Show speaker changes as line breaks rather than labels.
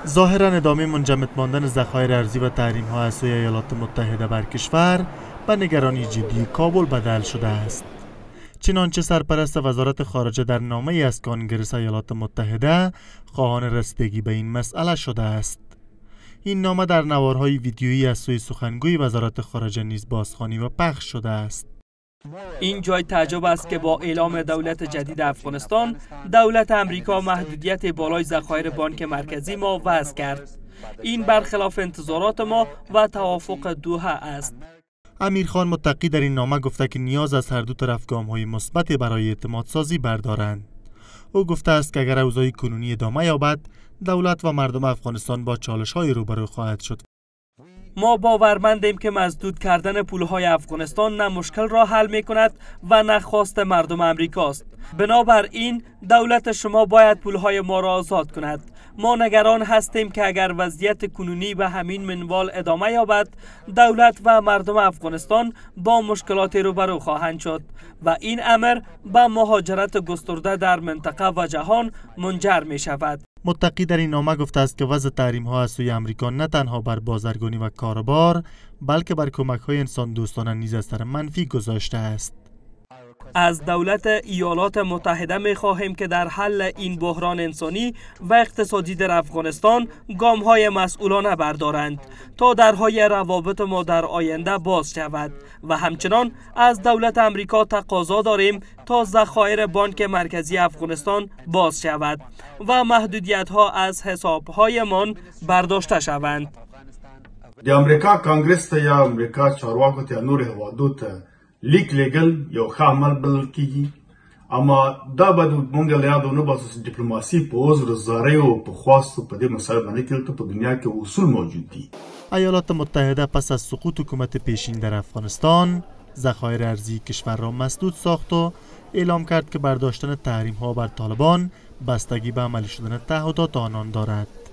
ظاهراً ادامه منجمد ماندن ذخایر ارزی و تحریم‌ها از سوی ایالات متحده بر کشور به نگرانی جدی کابل بدل شده است. چنانچه سرپرست وزارت خارجه در نامه‌ای از کنگره ایالات متحده خواهان رسیدگی به این مسئله شده است. این نامه در نوارهای ویدیویی از سوی سخنگوی وزارت خارجه نیز بازخوانی و پخش شده است.
این جای تعجب است که با اعلام دولت جدید افغانستان، دولت امریکا محدودیت بالای ذخایر بانک مرکزی ما وضع کرد. این برخلاف انتظارات ما و توافق دوحه است.
امیرخان متقی در این نامه گفته که نیاز از هر دو طرف گام‌های مثبت برای اعتماد سازی بردارند. او گفته است که اگر اوضاع کنونی ادامه یابد، دولت و مردم افغانستان با چالش‌های روبرو خواهد شد.
ما باورمندیم که مسدود کردن پولهای افغانستان نه مشکل را حل می کند و نه خواست مردم امریکاست. بنابراین دولت شما باید پولهای ما را آزاد کند. ما نگران هستیم که اگر وضعیت کنونی به همین منوال ادامه یابد، دولت و مردم افغانستان با مشکلات روبرو خواهند شد و این امر به مهاجرت گسترده در منطقه و جهان منجر می شود.
متقی در این نامه گفته است که وضع تحریم‌ها از سوی امریکا نه تنها بر بازرگانی و کاروبار، بلکه بر کمک‌های انسان دوستانه نیز اثر منفی گذاشته است.
از دولت ایالات متحده می خواهیم که در حل این بحران انسانی و اقتصادی در افغانستان گام‌های مسئولانه بردارند تا درهای روابط ما در آینده باز شود و همچنان از دولت امریکا تقاضا داریم تا ذخایر بانک مرکزی افغانستان باز شود و محدودیت‌ها از حساب‌هایمان برداشته شوند.
د امریکا کانګرس ته یا امریکا چارواکو ته نور هوادو ته لیک لګل یو ښه عمل بلل کیږي، اما دا به مونږ له یادو نه باسو ډیپلوماسي په عذر زارۍ او په خواستو په دې مسایل باندې کې په دنیا کې اصول موجود دي.
ایالات متحده پس از سقوط حکومت پیشین در افغانستان، ذخایر ارزی کشور را مسدود ساخت و اعلام کرد که برداشتن تحریم‌ها بر طالبان بستگی به عملی شدن تعهدات آنان دارد.